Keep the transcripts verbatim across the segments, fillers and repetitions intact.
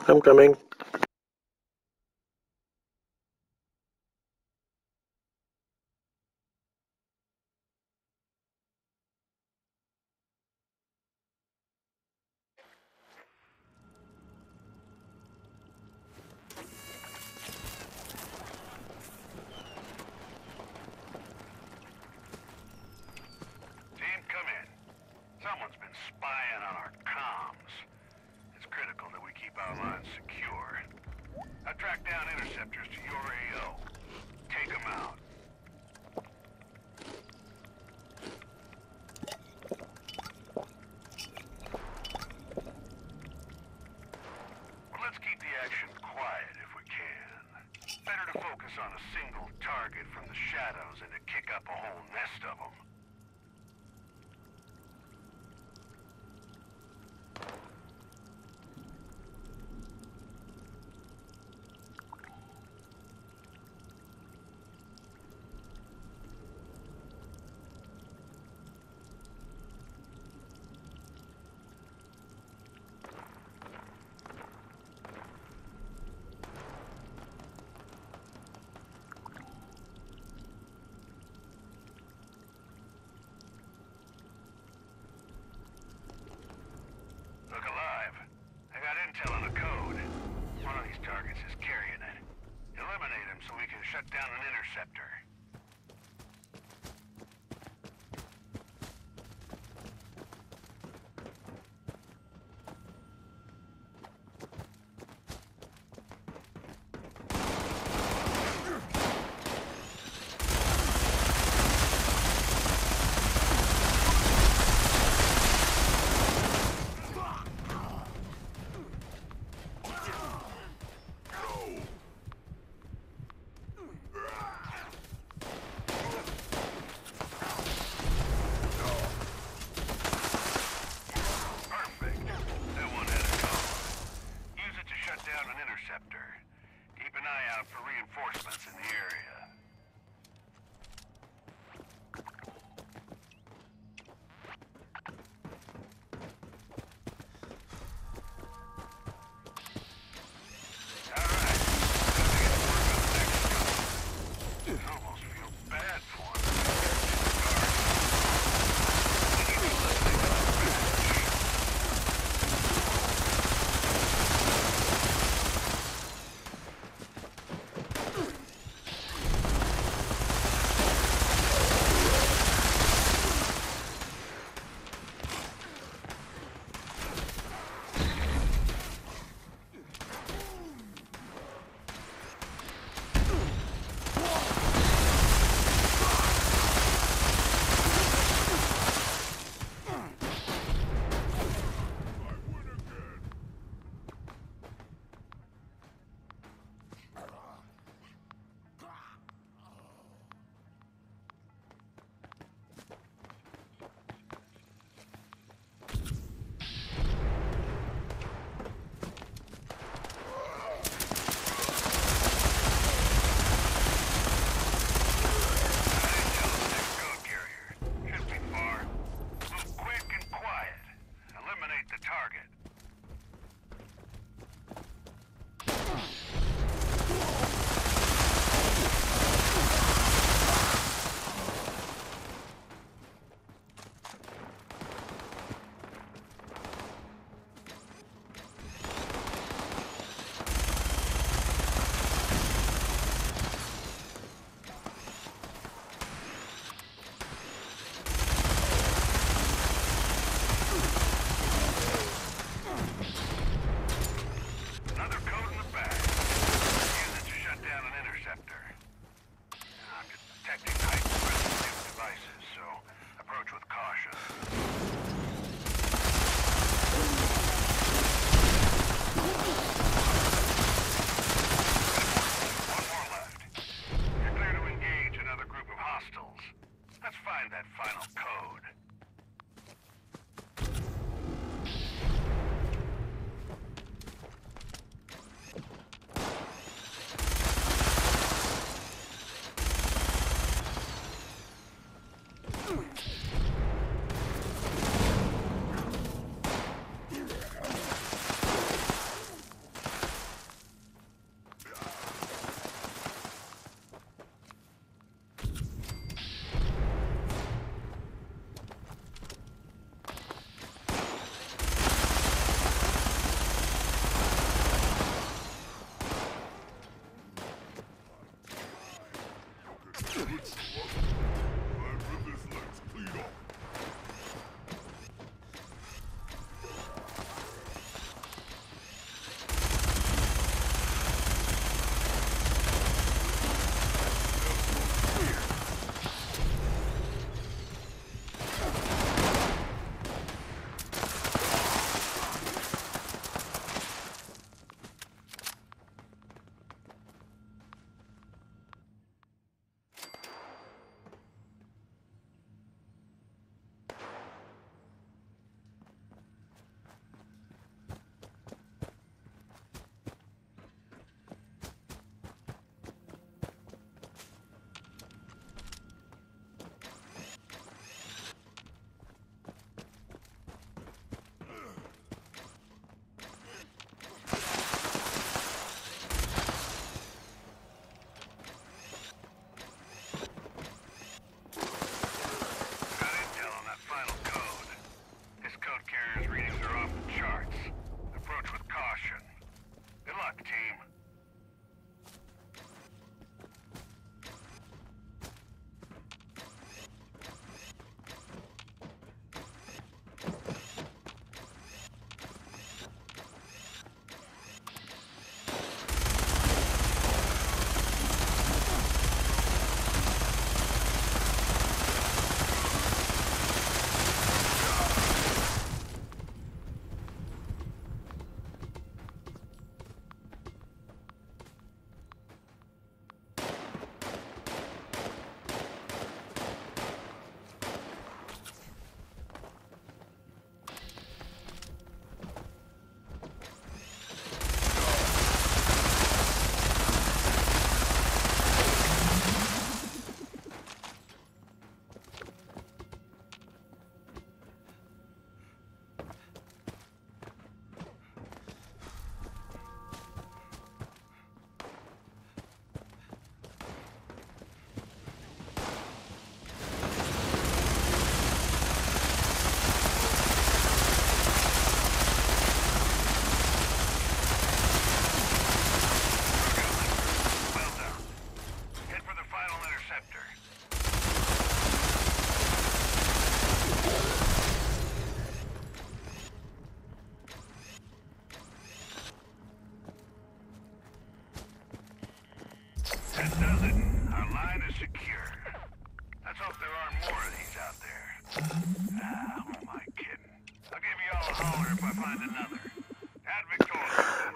I'm coming. Team, come in. Someone's been spying on our comms. It's critical that we keep our lines secure. I tracked down interceptors to your A O. Take them out. Well, let's keep the action quiet if we can. Better to focus on a single target from the shadows than to kick up a whole nest of them. Look alive. I got intel on a code. One of these targets is carrying it. Eliminate him so we can shut down an interceptor. Perfect. That one had a code. Use it to shut down an interceptor. Keep an eye out for reinforcements in the area. All right. Time to get to work on the next job. I almost feel bad for him. We need to eliminate that badge.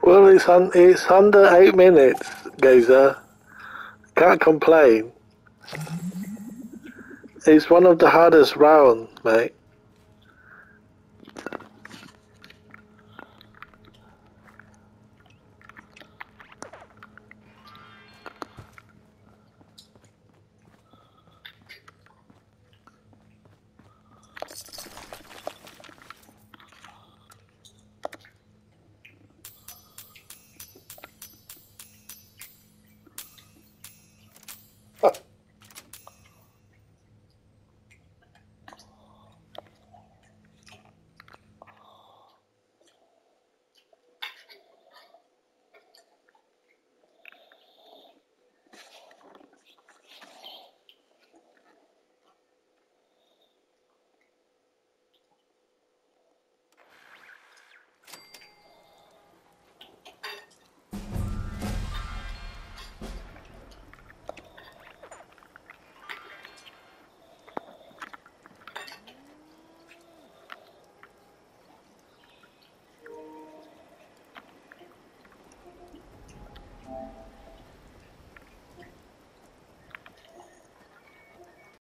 Well, it's un it's under eight minutes, Gazer. Can't complain. It's one of the hardest rounds, mate.